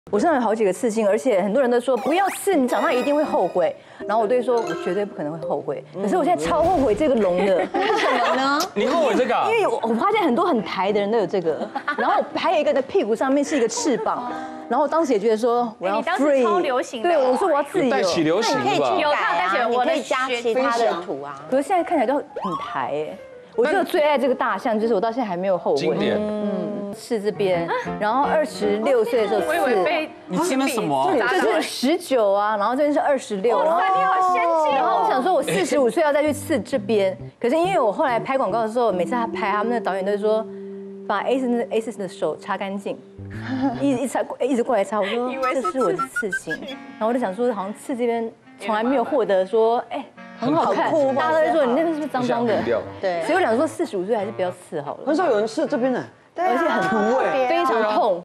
我身上有好几个刺青，而且很多人都说不要刺，你长大一定会后悔。然后我对说，我绝对不可能会后悔。可是我现在超后悔这个龙的，为什么呢？ 你后悔这个？ 因为我发现很多很台的人都有这个，然后还有一个的屁股上面是一个翅膀，然后当时也觉得说我要 free， 超流行的， 对，我说我要自由， 带起流行吧？ 有他带起我可以加其他的图啊。 可是现在看起来都很台哎。我就最爱这个大象，就是我到现在还没有后悔。 经典。 刺这边，然后26岁的时候刺。 我以为被你刺了什么？ 这是19啊，然后这边是26，然后你好先进。 然后我想说，我45岁要再去刺这边，可是因为我后来拍广告的时候，每次他拍，他们那个导演都说把 A4 的手擦干净，一直过来擦，我说这是我的刺青，然后我就想说，好像刺这边从来没有获得说，哎。很好看，大家都会说你那边是不是脏脏的？ 对， 所以我想说45岁还是不要刺好了。 很少有人刺这边的， 而且很土哎， 非常痛。